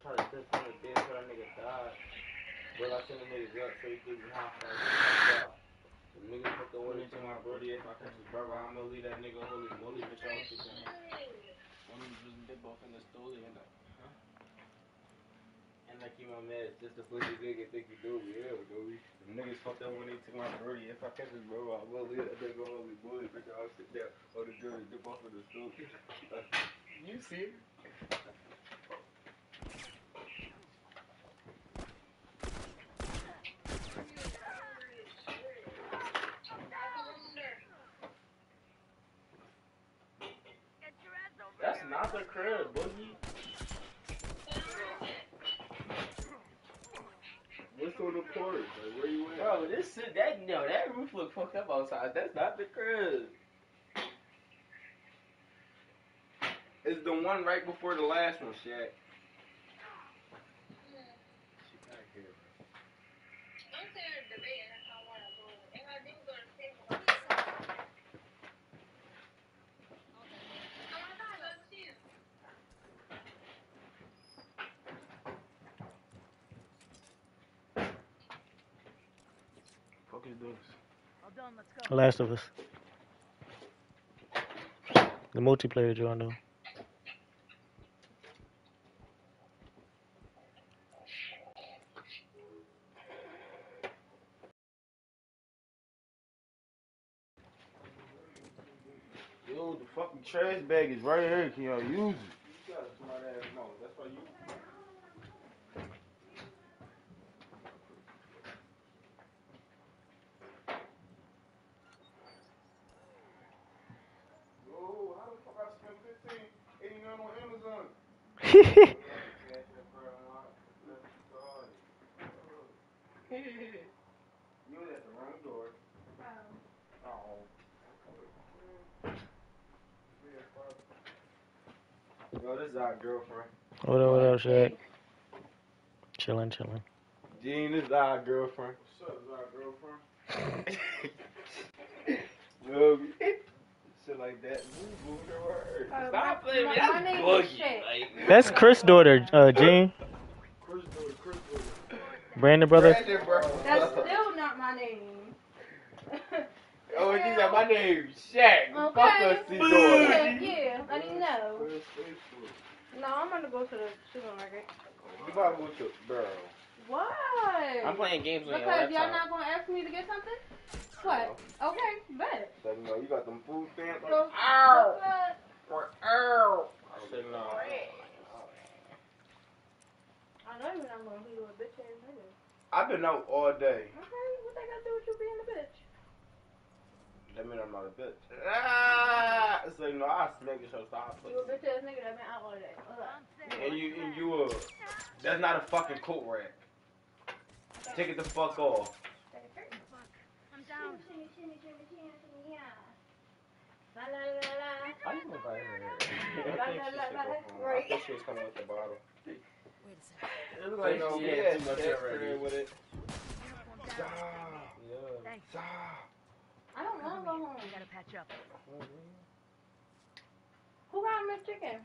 Try to test on the bed so that nigga died. But I sent the niggas up so he could be high five. The niggas put the order to my brody. If I catch his brother, I'm gonna leave that nigga holy moly, bitch. I was kicking him. One of them just dip off in the stool and and like you my man, it's just a pussy nigga think you do, yeah, dude. The niggas fucked up when they took my brody. If I catch his brother, I'm gonna leave that nigga holy moly, bitch. I was sit there on the door and dip off in the stool. You see it? That's not the crib, boogie. What's on the porch? Like, where you at? Bro, that roof look fucked up outside. That's not the crib. It's the one right before the last one, Shaq. She back here, bro. I'm saying debating. That's how I want to go. If I do go to sleep, I'm not going to see you. Fuck is this? All done, let's go. Last of Us. The multiplayer joint though. Yo, the fucking trash bag is right here. Can y'all use it? You got a smart ass mouth. That's why you. Yo, how the fuck I spent $15.89 on Amazon? You was at the wrong door. Oh. Yo, this is our girlfriend. What up, Shaq? Chillin'. Jean, this is our girlfriend. What's up, this is our girlfriend? Yo, shit like that. Move the word. Stop playing me. That's boogie. That's Chris' daughter, Jean. Chris daughter. Brandon brother. That's still not my name. Oh, she said my name Shaq. Okay. Fuck us, daughter. Yeah, I didn't know. No, I'm gonna go to the supermarket. You about to go to bro. Why? I'm playing games on your Because laptop. y'all not gonna ask me to get something? What? Okay, bet. So, you know, you got them food stamps. Like, So, ow! Ow! I said no. I know you're not gonna be with a bitch ass nigga. I've been out all day. Okay, what they got to do with you being a bitch? That mean I'm not a bitch. Ah! So, you know, I was making sure stop. You a bitch ass nigga that been out all day. And you that's not a fucking coat rack. Take it the fuck off. I'm down. La la la la. I didn't know if I I think she was coming with the bottle. Wait a second. It was like, no, yeah, too much already with it. Thanks. I don't want to go home. I gotta patch up. Who got Miss Chicken?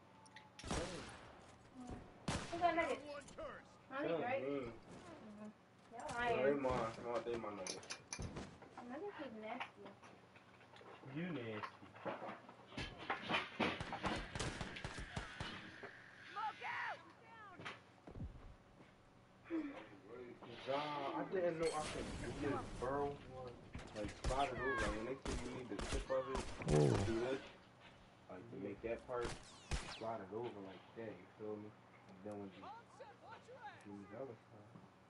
Who got nuggets? Honey, right? Yeah, I am. They my nuggets. Nuggets is nasty. You nasty. I didn't know I could get burrow, like slide it over. When they say you need the tip of it, do this, like to make that part, slide it over like that. You feel me? And then when you do the other side,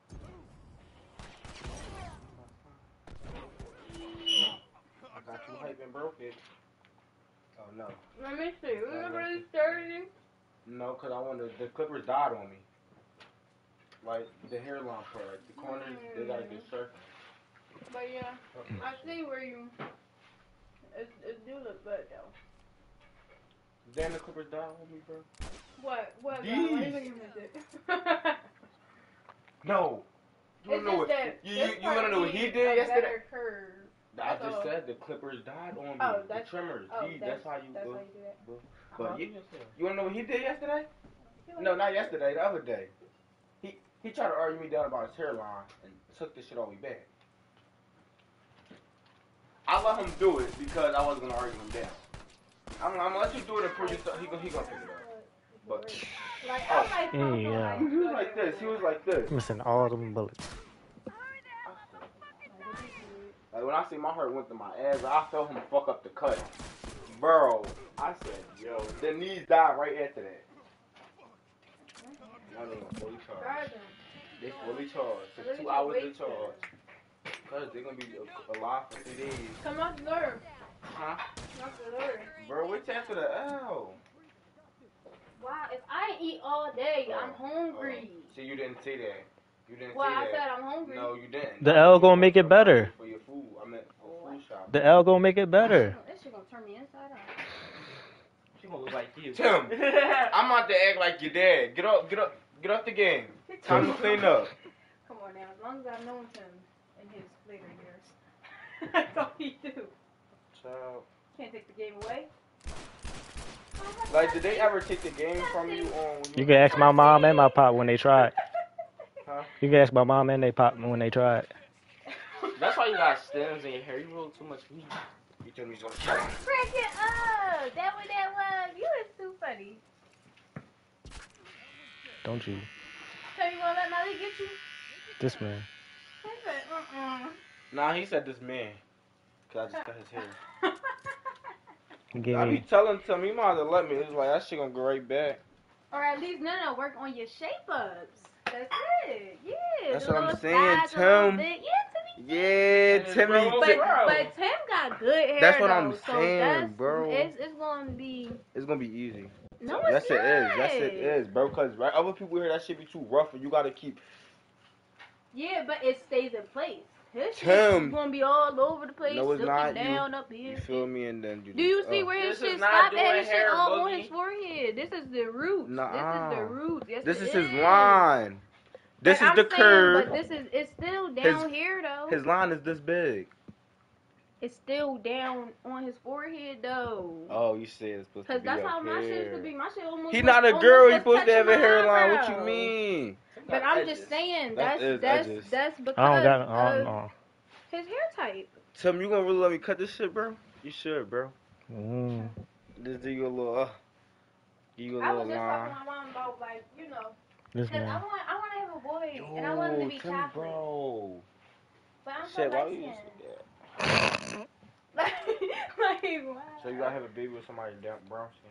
I got you hyping broke it. Oh no. Let me see. Was it really sturdy? No, cause I wanted the clippers died on me. Like the hairline part, the corners, they gotta get surfing. But yeah, I see where you. It do look good though. Damn, the clippers died on me, bro. What? What? These. Why you looking at it? No. You wanna know what? You wanna know what he did yesterday? Curve. I just said the clippers died on me. Oh, the trimmers. Oh, that's how you do do that. But you wanna know what he did yesterday? No, not yesterday. The other day. He tried to argue me down about his hairline and took this shit on me back. I let him do it because I wasn't gonna argue him down. I'm gonna let you do it and prove yourself. He gonna pick it up. But Like, oh, I Yeah. he was like this. He was like this. Missing all them bullets. Like when I see my heart went to my ass, I felt him fuck up the cut. Bro, I said, yo, the knees died right after that. Now they gonna fully charged. They fully charged. Took 2 hours to charge. Cause they're gonna be alive for 3 days. Come on, Lure. Huh? Come on, Lure. Bro, wait after the L. Wow, if I eat all day, I'm hungry. See, you didn't say that. You didn't Well, say I that. said I'm hungry. No, you didn't. The L gonna make it better. For your food. I meant for food shop. The L gonna make it better. This shit gonna turn me inside out. She gonna look like you. Tim, I'm about to act like your dad. Get up the game. Time to clean up. Come on now, as long as I've known him in his later years, that's all he do. Child. Can't take the game away. Like, did they ever take the game from you on? When You can ask my mom and my pop when they tried. Huh? You can ask my mom and they pop when they tried. That's why you got stems in your hair. You roll too much weed. You told me he's gonna kill me. Crack it up! That what that was. You is too funny. Don't you? So you gonna let Molly get you? This man. He said, Nah, he said this man. Cause I just cut his hair. Give I be me. telling him, he might as well let me. It's like, that shit gonna go right back. Or at least work on your shape ups. That's it. Yeah. That's the what I'm little saying, sides a little Tim. bit. Yeah, Timmy. Yeah, Timmy. But Tim got good hair. That's what though, I'm so saying, that's, bro. It's gonna be. It's gonna be easy. No, Yes, it's it not. is. Yes, it is, bro. Cause right, other people hear that shit be too rough, and you gotta keep. Yeah, but it stays in place. His Tim. shit gonna be all over the place. No, it's looking not. down up here. You feel me? And then you. Do you see where his This is shit not stopped doing at? His shit hair, all on Boogie. his forehead. This is the root. Nuh-uh. This is the root. Yes, This it is his is. line. This But is I'm the saying, curve. But it's still down here though. His line is this big. It's still down on his forehead though. Oh, you say it's supposed to Cause be that's up how my shit here. used to be. My shit almost. He was- not a almost girl. was He supposed to have a touching my hairline. What eyebrow. you mean? But I'm just saying That's that's edges. because I don't got. I don't of know. his hair type. Tim, you gonna really let me cut this shit, bro? You should, bro. Mm. Just do you a little, give you a I little was just talking line. to my mom about This cause I man. want to have a boy and I want him to be Tim, chocolate. bro. But I'm so Shit, why light you skinned. say that? Like wow. So you gotta have a baby with somebody brown skin.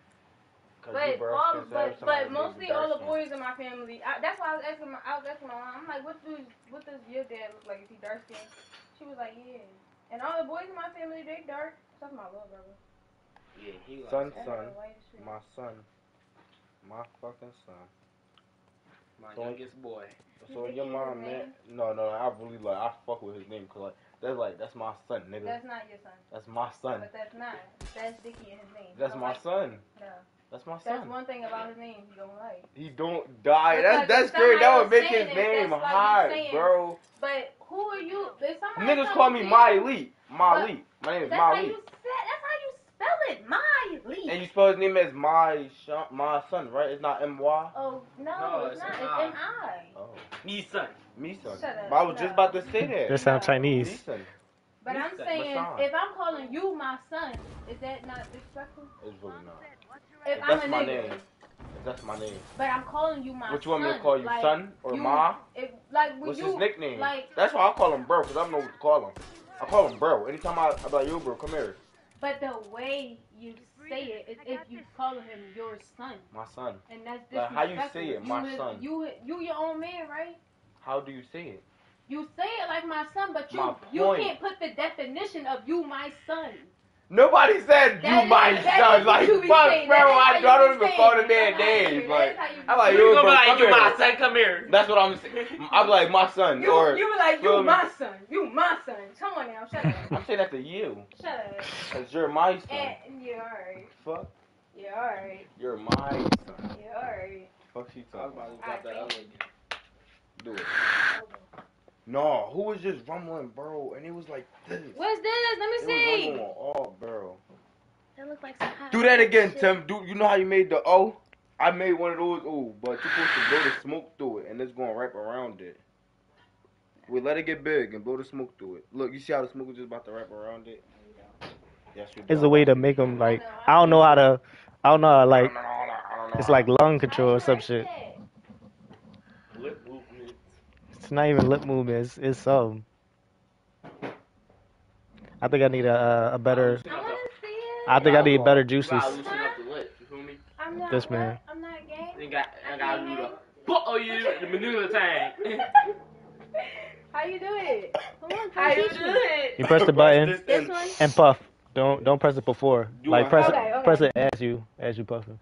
But mostly all the boys in my family. That's why I was asking my mom. I'm like, what does your dad look like? Is he dark skinned? She was like, yeah. And all the boys in my family, they dark. Except my little brother. Yeah, he Son, That son, nigga white as shit. my son, my fucking son. my So- youngest boy. So You your think mom, he man? his No, I really I fuck with his name, cause that's my son, nigga. That's not your son. That's my son. But that's not. That's Dickie and his name. That's my son. No. That's my That's son. one thing about his name he don't like. He don't die. Because That's if great. That would somebody make was his saying it, name that's like hot, you saying- bro. But who are you? If somebody Niggas comes call me to My you- Elite. My Elite. My name is That's My how Elite. you said. That's how you spell it. My Elite. And you spell his name as my son, right? It's not M-Y? Oh no, No, it's it's not. an It's I. M-I. Oh. Me son. Me son. Shut up. But I was No. just about to say that. That sound No. Chinese. Me son. But I'm Lisa, saying, Mashawn. if I'm calling you my son, is that not disrespectful? It's really not. If That's I'm a my nigga. name. That's my name. But I'm calling you my What son. you want me to call you, like, son or you, ma? If, like when What's you, his nickname? Like, That's why I call him bro, because I don't know what to call him. I call him bro. Anytime I'm like, yo, bro, come here. but the way you say it is if you calling him your son, My son. and that's Like, disrespectful. how you say it, my his- son? You your own man, right? How do you say it? You say it like my son, but My you point. can't put the definition of you my son. Nobody said That you my is- that son. is Like, what you be fuck, saying. bro. That is I how you don't be even saying call the it. man That's how you- names. that Like, is how you I'm like, You yo, gonna bro, be like, come you my here. son, come here. That's what I'm saying. I'm like, my son. You or, were like, feel you me? my son. You my son. Come on now, shut up. I'm saying that to you. Shut up. Because you're my son. And you're alright. Fuck. You're alright. You're my son. You're alright. Fuck she I was talking about about. to drop that other again. Do it. No, who was just rumbling, bro? And it was like this. What's this? Let me It was see. rumbling all, bro. That looks like some hot Do that again, shit. Tim. You know how you made the O? I made one of those. Oh, but you're supposed to blow the smoke through it, and it's going to wrap around it. We let it get big and blow the smoke through it. Look, you see how the smoke is just about to wrap around it? Yes, you do. It's a way to make them like. I don't know how to like. It's like lung control or some shit. Lip movements. It's not even lip movements. It's something. I think I need a better. I think I need better juices. You gotta loosen up the lip. You feel me? I'm not This man. I'm not gay. You got to do the maneuver time. How you do it? Come on, How you do it? You press the button This one? and puff. Don't press it before. Like press Okay. press it as you puffing.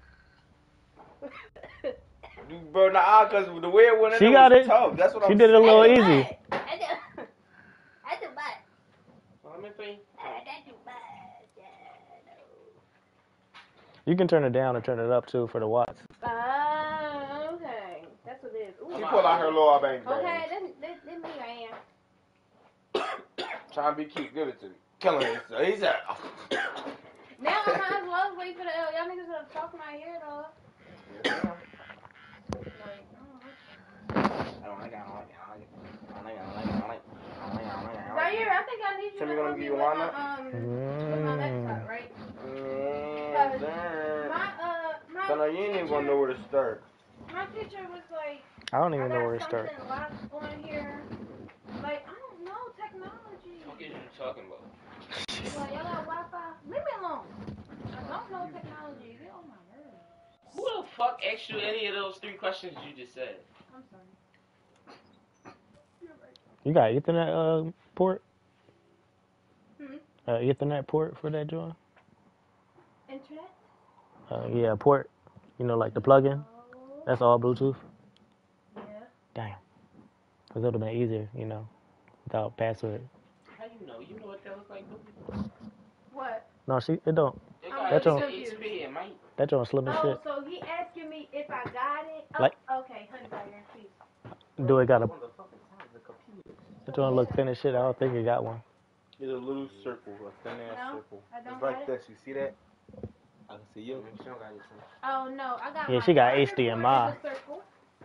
Bro, nah, cause the way it went in She there got was it. tough. That's what She I'm did it a little saying. easy. I do butt. Let me think. You can turn it down and turn it up too for the watts. Okay. That's what it is. Ooh. She pulled out her little bang bang. Okay, this me I am. Trying to be cute. Give it to me. Killing it. He said. Now I might as well wait for the L. Y'all niggas gonna talk my ear though. Zaire, I think I need you to help me with my laptop, right? My So now you ain't even gonna know where to start. my teacher was like, I don't even know where to start. something locked on here. Like, I don't know technology. What are you talking about? Like, y'all got Wi-Fi? Leave me alone. I don't know technology. Get on my nerves. Who the fuck asked you any of those 3 questions you just said? I'm sorry. You got Ethernet port? Hmm? Ethernet port for that joint? Internet? Yeah, port. You know, like the plug-in. Oh. That's all Bluetooth. Yeah. Damn. Cause it would have been easier, you know, without password. How you know? You know what that looks like, Boogie? What? No, it don't. It I'm got That's all. HP and might. That joint slim as Oh, shit. so he asking me if I got it? Oh, Like- okay, honey, Zaire, please. Do it got a? That joint look thin as shit. I don't think it got one. There's a little circle, a thin ass circle. I don't It's got like it. this. You see that? I can see you. She don't got it. Oh no, I got. Yeah, my she got other HDMI. board is a circle.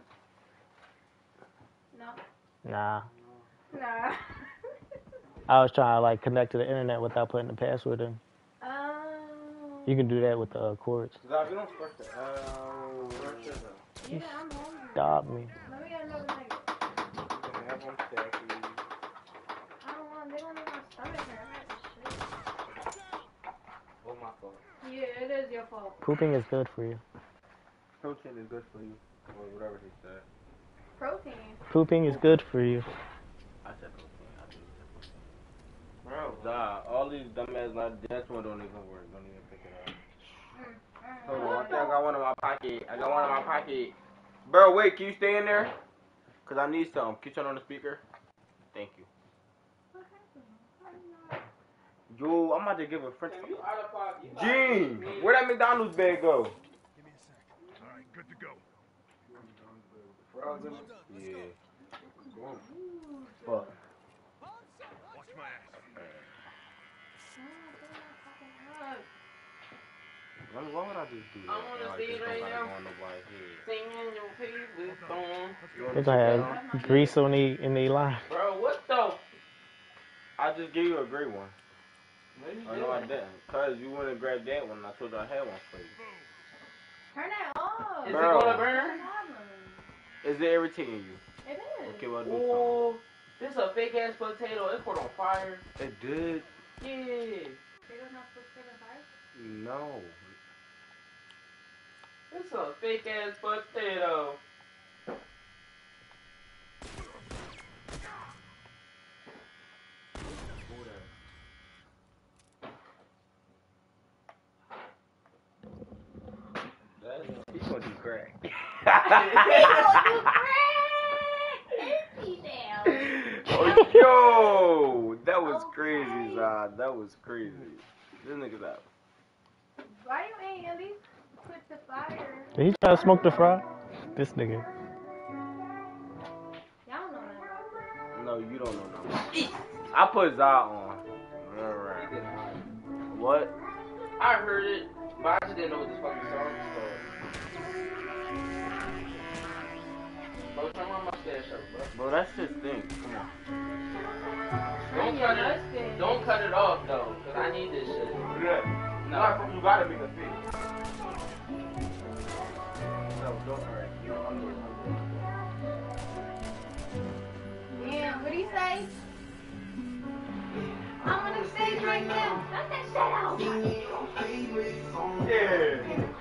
No. Nah. Nah. I was trying to like connect to the internet without putting the password in. Oh. You can do that with the cords. Zab, you don't start the Yeah, I'm hungry. Stop me. Let me get another nugget. I don't want. They're gonna make my stomach hurt. I got this shit. Oh, my fault. Yeah, it is your fault. Pooping is good for you. Protein is good for you. Or whatever he said. Protein. Pooping is good for you. I said protein. I did say protein. Bro, Zab, all these dumbass that's one don't even work. Don't even pick it up. Hold on, I think I got one in my pocket. Bro, wait, can you stay in there? Cause I need some. Can you turn on the speaker? Thank you. Yo, I'm about to give a French. Gene, where that McDonald's bag go? Give me a sec. All right, good to go. Yeah. Fuck. Watch my ass. Why would I just do that? I wanna see it right now. Singing your favorite song. They're gonna have grease on in the line. Bro, what the? I just gave you a great one. What you I know I didn't. Cause you went and grabbed that one and I told you I had one for you. Turn that off. Is Bro. it gonna burn? Is it irritating you? It is. Okay, well, do Oh, this a fake ass potato. It's put on fire. something. It did? Yeah. Potato's not supposed to take on fire? No. It's a fake ass potato. He's gonna do crack. Oh, yo, that was crazy, Zod. That was crazy. This nigga's out. Why you ain't at least put the fire? Did he try to smoke the fry? This nigga. Y'all don't know nothing. No, you don't know nothing. I put Zod on. Alright. What? I heard it, but I just didn't know what this fucking song was called. Bro, turn my mustache up, bro. Bro, that's his thing. Come on. Don't cut it off though, cause I need this shit. Yeah. No, You gotta make a fix. no, don't. Alright, I'm doing Yeah, what do you say? I'm on the stage right now. Cut that shit out. Yeah.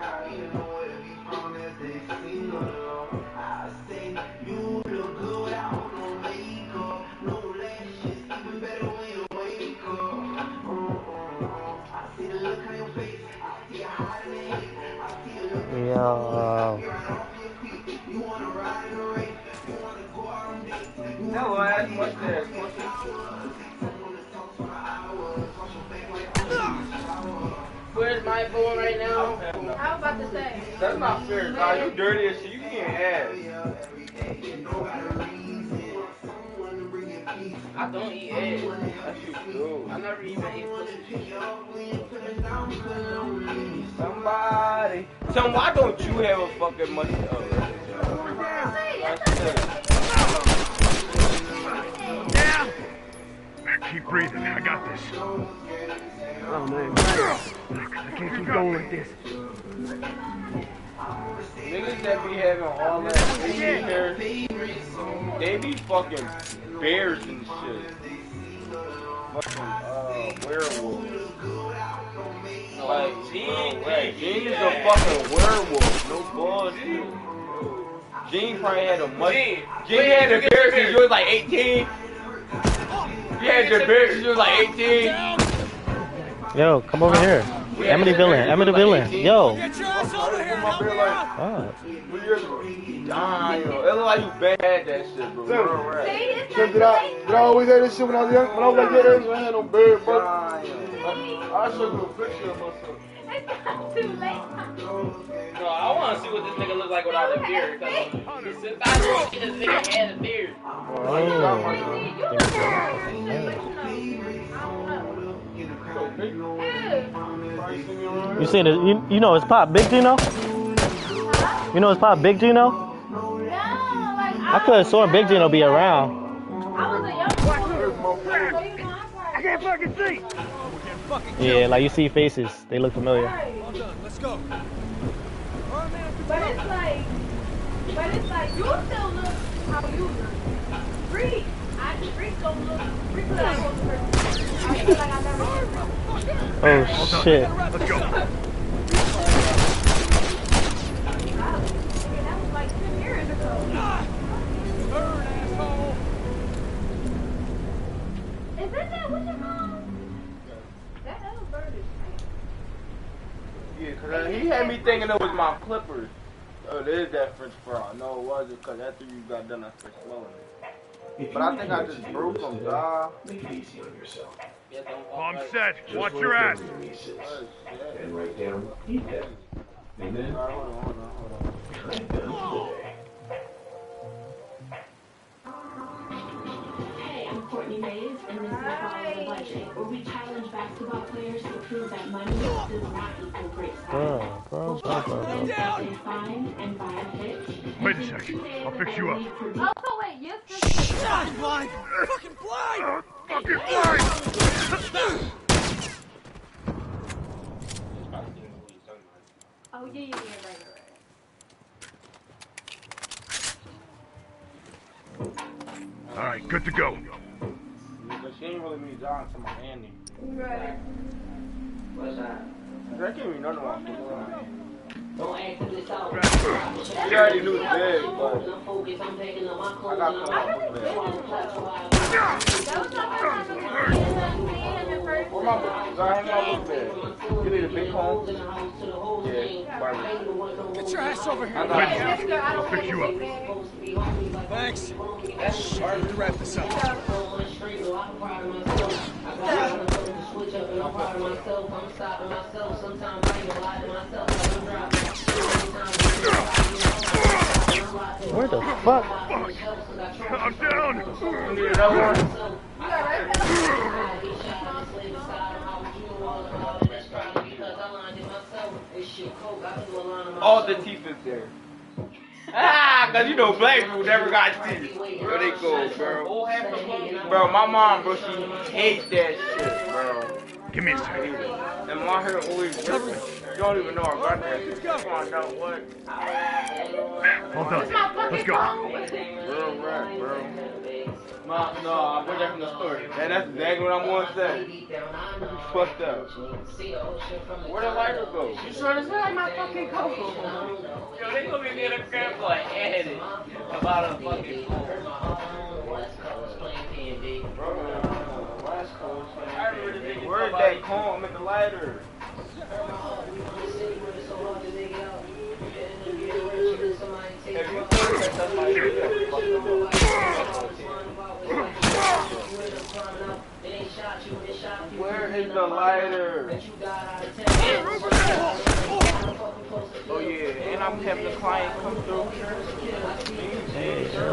Yo. Hello, ass mustache. Where's my phone right now? I was about to say. That's not fair, dog. You dirty as shit. You can't ass. I don't eat eggs. That shit cool. I never even ate pussy. Somebody. Tell me, why don't you have a fucking mustache? Down. Keep breathing. I got this. Oh man, I can't keep going like this. Niggas that be having all that baby hair, they be fucking bears and shit. Fucking werewolf. Like Gene is a fucking werewolf. No bullshit. Gene probably had a mustache. Gene had a beard since you was like 18. He had the beard since you was like 18. Yo, come over here. Emily Villain. Emily Villain. Yo. Get your ass over here. Oh. 3 years ago. Nah, yo. It look like you bad at that shit, bro. Did I always have this shit when I was young? When I was like, yeah, I had no beard, bro. I'll show you a picture of myself. It's not too late. No, I want to see what this nigga look like without a beard. Cause since I know this nigga had a beard. You seen it? You know it's Pop Big Gino? You know it's Pop Big Gino? I could have sworn Big Gino be around. I can't fucking see. Yeah, like you see faces. They look familiar. All done. Let's go. But it's like, you still look how you look. Freak don't look, Freak look like one person. I feel like I never Oh shit. Let's go. That was like 10 years ago. Burn, asshole. Is that what you call? That bird is Yeah, cause he had me thinking it was my clippers. Oh, it is that French fry. No, it wasn't, cause after you got done, I started smelling it. But I think I just broke them, dog. Make it easy on yourself. Bomb set. Watch your ass. And write down eat that. And then Hold on. I'm done today. Hey, I'm Courtney Mays, and this is Follow the Budget, where we challenge basketball players to prove that money does not equal great style. We'll start with them as a fine and buy a pitch. Wait a second. I'll fix you up. Oh, so wait, you're just... I'm blind. Fucking blind. Fucking blind. Oh, yeah, right. All right, good to go. But she ain't really me John to my Andy. Right. What's that? That can't be none of my food. Don't ask him this out. She already knew it's big, but I'm focused, I'm taking up my I clothes. got caught up with That was not my Where my book? I have my book bag. You need a big home? Yeah, Barbara. Get your ass over here. I got it. I'll fix you up. Thanks. All right, we wrap this up. Where the fuck? I'm down. You need another one? All the teeth is there. Ah, cause you know black people never got teeth. Where they go, bro? Bro, my mom, bro, she hates that shit, bro. Give me a second. And my hair always ripping. You don't even know I got that. Come on, now what? All done. Let's go. Real rap, bro. No, I bought that from the store. And that's exactly what I'm going to say. Fucked up. Where the lighter go? You sure this like my fucking coat? Yo, they gonna be getting a crap like added about a fucking fool. Where's that comb and the lighter? Where is the lighter? Oh yeah, and I'm having a client come through. Hey, yo.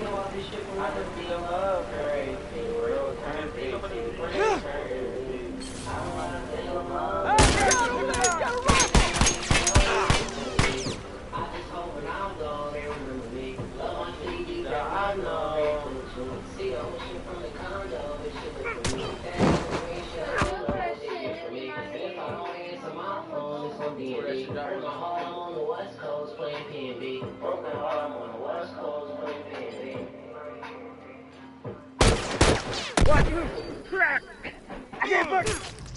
What? Crap! I can't fuck.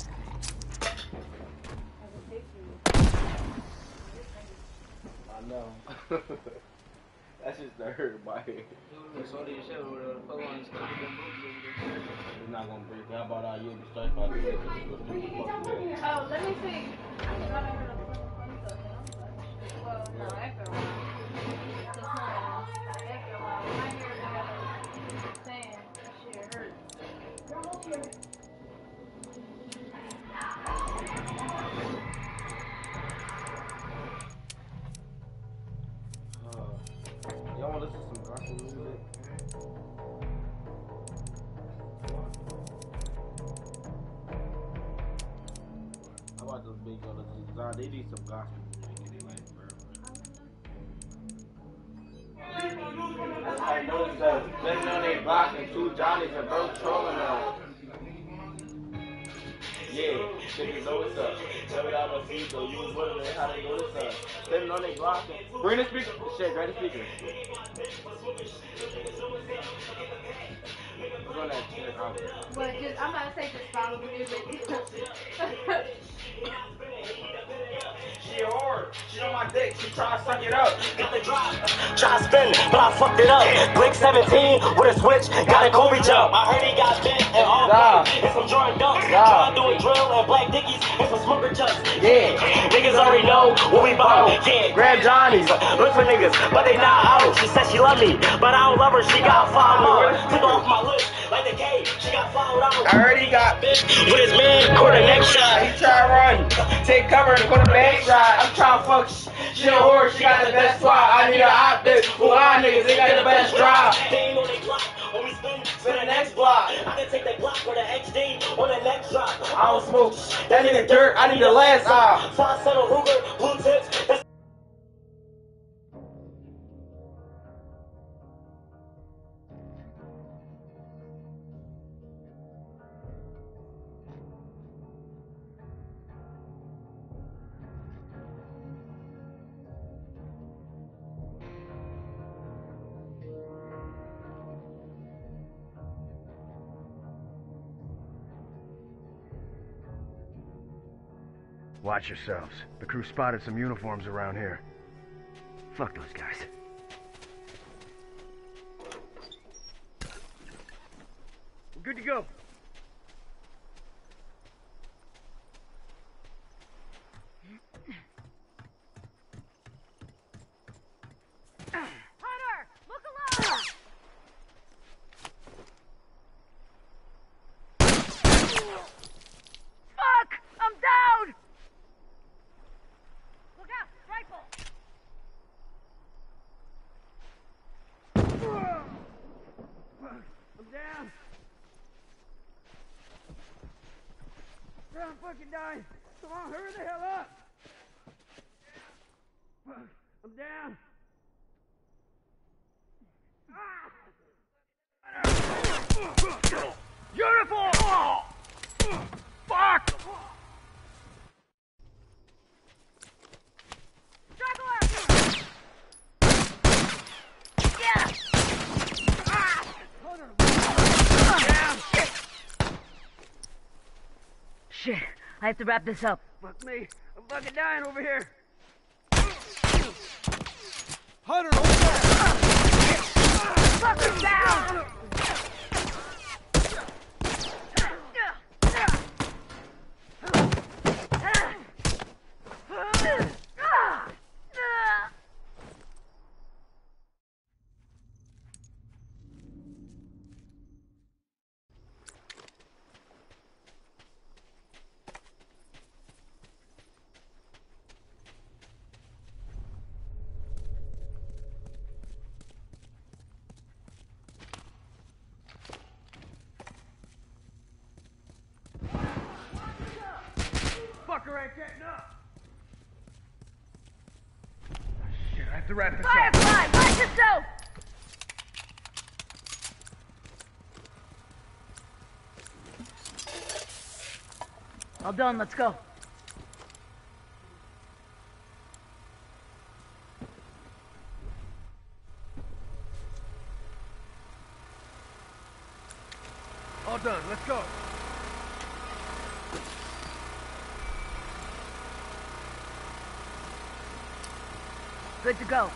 I know. That's just the hurt by it. It's not gonna break. How about I use the strike by the way? Oh, let me see. I thought I heard a funny stuff. Well, no, after a while. After a while. My hair got saying that shit hurt. Y'all wanna listen to some gospel music? How about those big girls? They need some gospel music in their life, bro. I noticed that sitting on their block and two Johnnies and both trolling us. Yeah, niggas know what's up. Tell me how to feed, so you was wondering how they know what's up. Sitting on their block and bring the speaker. Shit, grab the speaker. What's on that chair? But just, I'm about to say just follow the music. She a whore. She on my dick. She try to suck it up. Got the drop. Try to spin, but I fucked it up. Blink 17 with a switch. Got a Kobe jump. I heard he got bent and all black. And some Jordan dunks. Try to do a drill and black dickies and some smoker chucks. Yeah. Niggas already know what we bout. Yeah. Grab Johnny's. Look for niggas, but they not out. She said she love me, but I don't love her. She got followed. Took off my list like the K. She got followed out. I heard he got bitch with his man. Quarter next shot. He try to run. Take cover and put a back shot. I'm trying to fuck. She a whore. She got the best spot. I need an optic. Who are niggas? They got the best drive. They ain't on they block. When we spin to the next block. I can take that block for the XD on the next drop. I don't smoke. That nigga dirt. I need the last eye. 5-7 Ruger, blue tips. Watch yourselves. The crew spotted some uniforms around here. Fuck those guys. We're good to go. Hunter, look alive! Fuck! I'm down! Look out! Rifle! I'm down. I'm fucking dying. Come on, hurry the hell up. I'm down. Uniform! Fuck! Shit, I have to wrap this up. Fuck me. I'm fucking dying over here. Hunter, over there! Fucking down! Fucker ain't getting up. Shit, I have to wrap this up. Firefly, watch yourself! All done, let's go. All done, let's go. Good to go.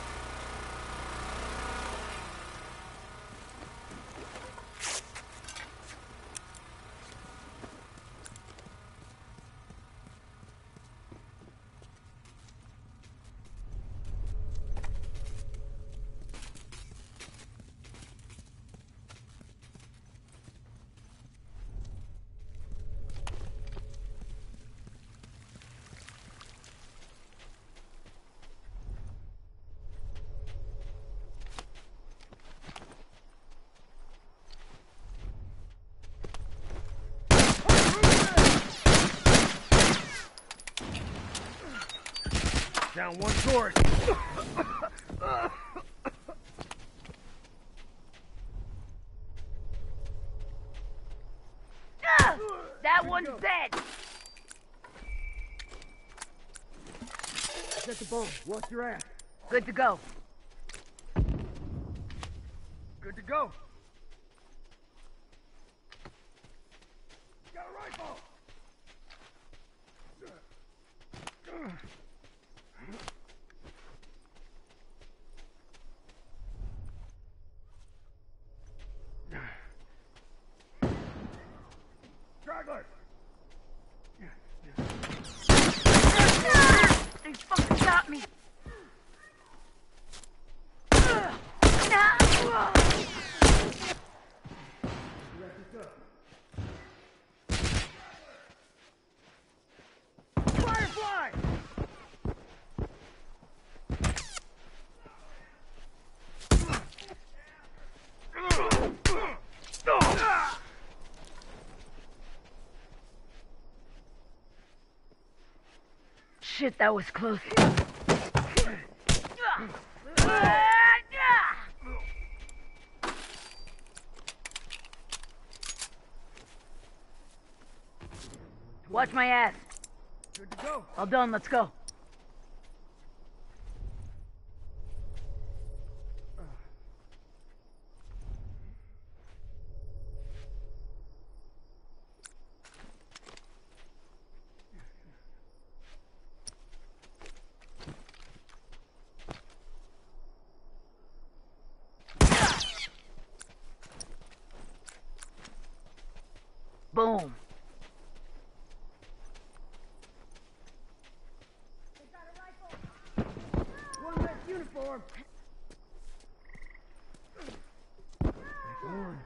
Down one sword. That one's dead. Set the bone. Watch your ass. Good to go. Good to go. Got a rifle. Straggler. They fucking got me. Firefly! Shit, that was close. Watch my ass. Good to go. All done, let's go. Boom. One less uniform. One.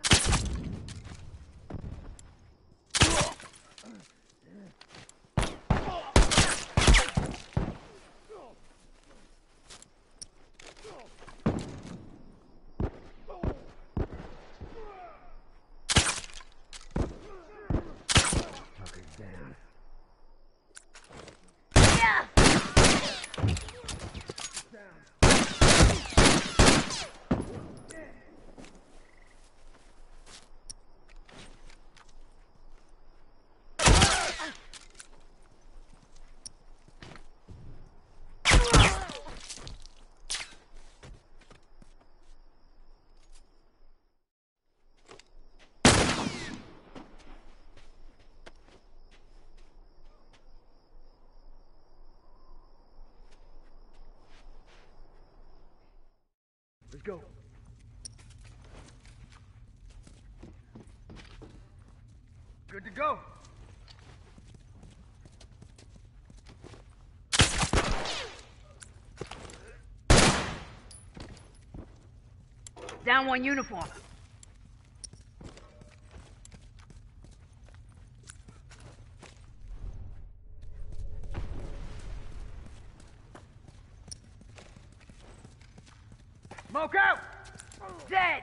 go. Good to go. Down one uniform. Smoke out! Dead!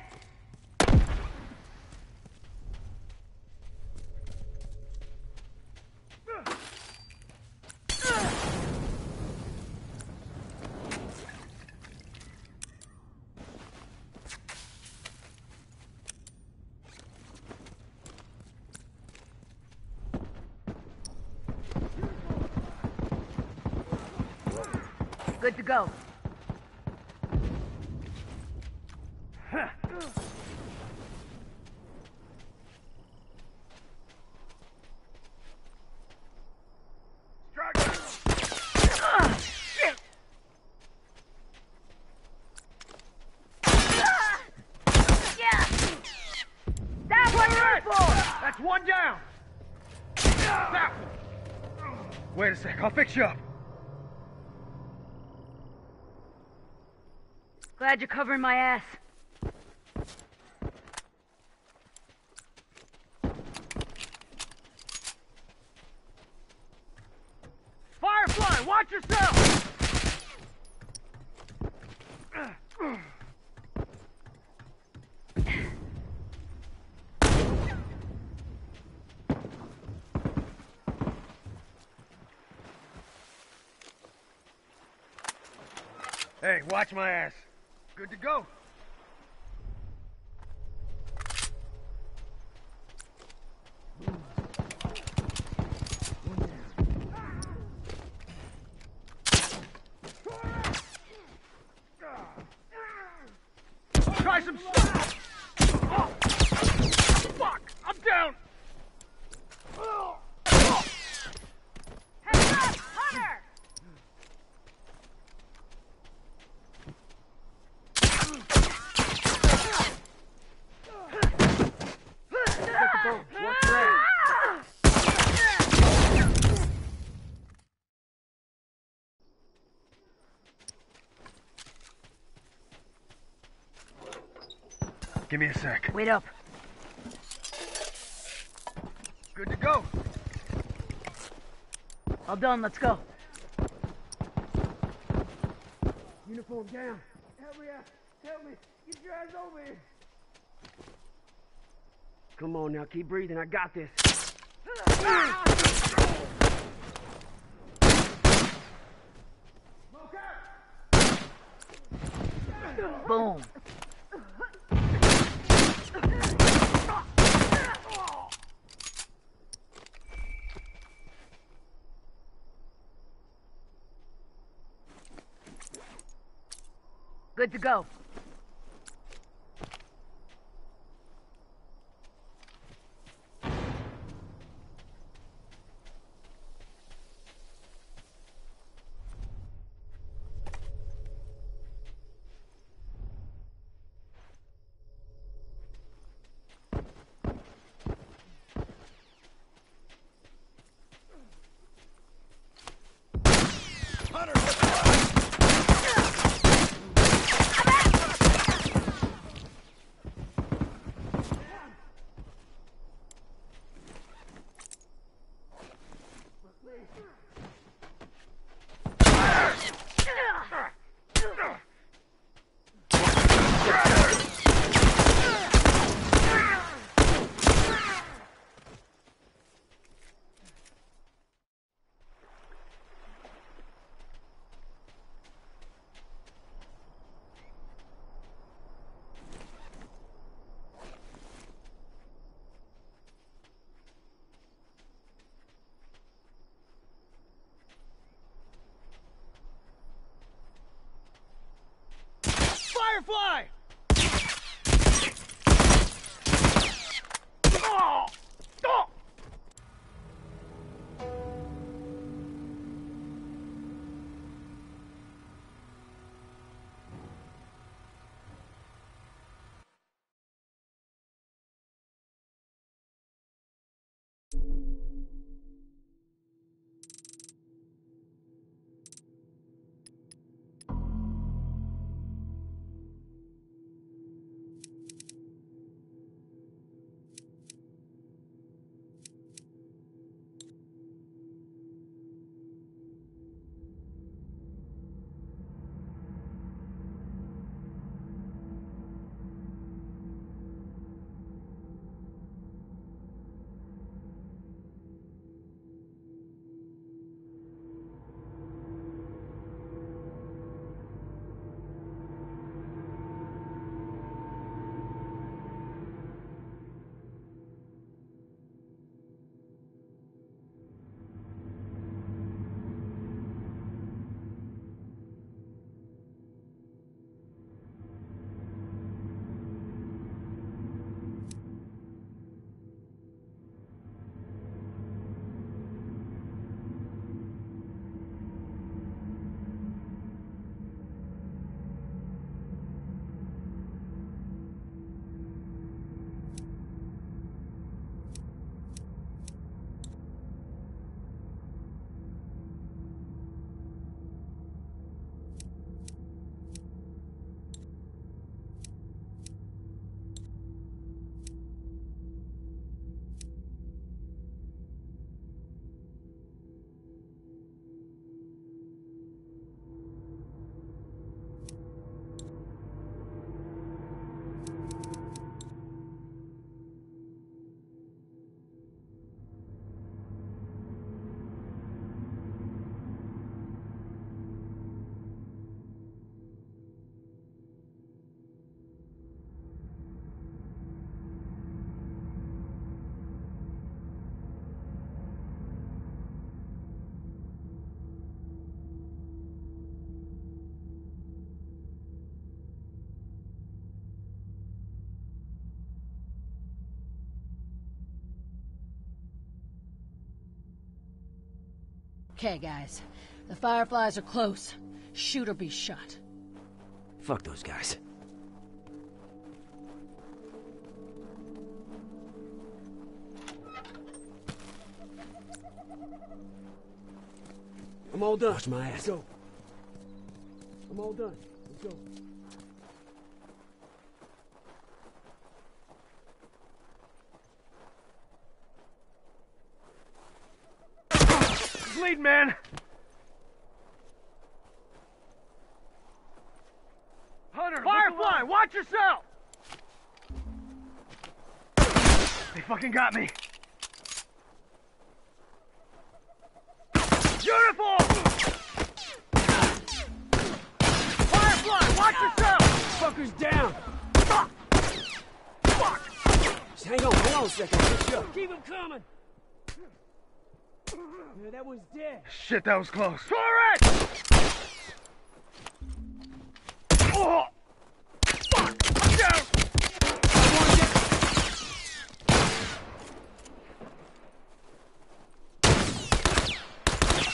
Good to go. Shit! That one uniform! That's one down! Now! Wait a sec, I'll fix you up. Glad you're covering my ass. Firefly, watch yourself! Hey, watch my ass. Good to go. Try some stuff! Oh. Fuck! I'm down! Heads up! Hunter! What's that? Give me a sec. Wait up. Good to go. All done, let's go. Uniform down. Help me out. Help me. Get your ass over here. Come on now, keep breathing. I got this. Boom. Good to go. Firefly! Oh! Oh! Okay, guys. The Fireflies are close. Shoot or be shot. Fuck those guys. I'm all done. Watch my ass. Let's go. I'm all done. Let's go. Lead, man! Hunter, Firefly, watch yourself! They fucking got me. Uniform! Firefly, watch yourself! Fucker's down! Fuck! Just hang on a second. I'll get you up. Keep him coming! Yeah, that one's dead. Shit, that was close. Torres!